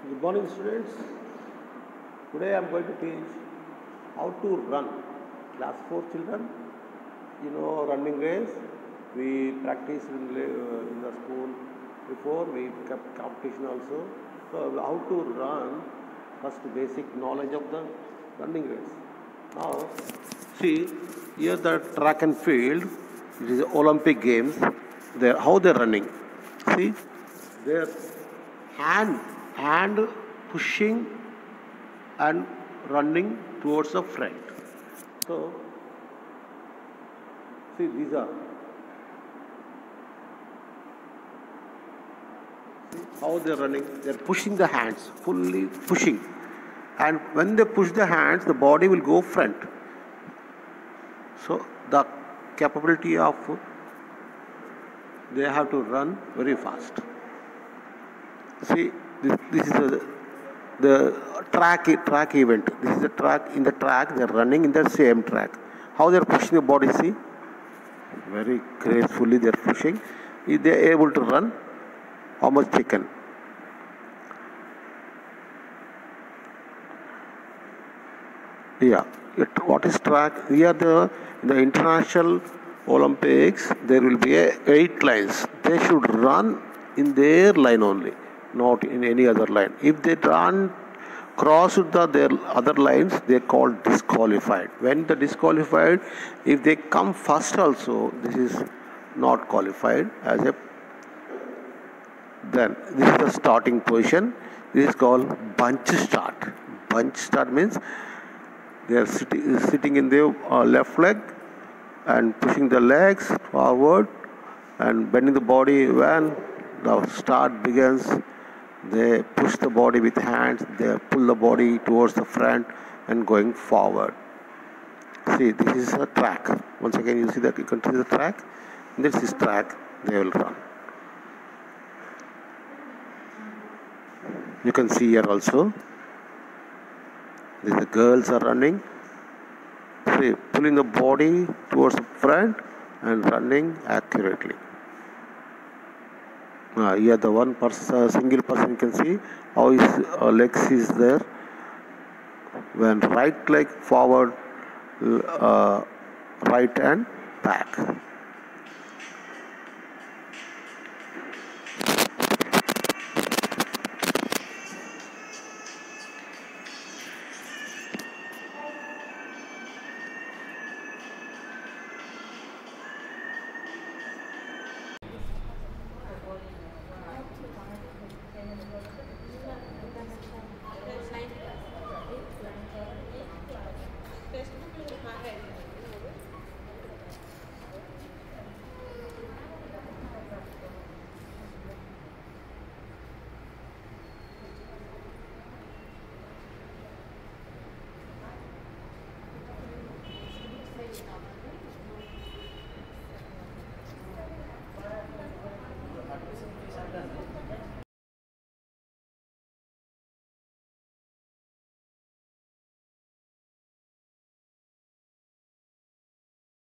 Good morning, students. Today I am going to teach how to run. Class 4 children, running race. We practiced in the school before. We kept competition also. So how to run? First, basic knowledge of the running race. Now, see here the track and field. It is Olympic Games. How they're running. See, their hand pushing and running towards the front. So see, these are, see how they're running. They're pushing the hands, fully pushing, and when they push the hands, the body will go front. So the capability of, they have to run very fast. See, this is the track event. This is the track. In the track, they're running in the same track. How they're pushing the body, see? Very gracefully they're pushing. If they're able to run, how much they can. Yeah. What is track? Here in the international Olympics, there will be 8 lines. They should run in their line only, not in any other line. If they run cross their other lines, they are called disqualified. When the disqualified, if they come first also, this is not qualified as a. Then this is the starting position. This is called bunch start. Bunch start means they are sitting in their left leg and pushing the legs forward and bending the body. When the start begins, they push the body with hands, they pull the body towards the front and going forward. See, this is a track. Once again, you see that you can see the track. This is track, they will run. You can see here also, the girls are running. See, pulling the body towards the front and running accurately. Here the one person, single person, you can see how his legs is there. When right leg forward, right and back.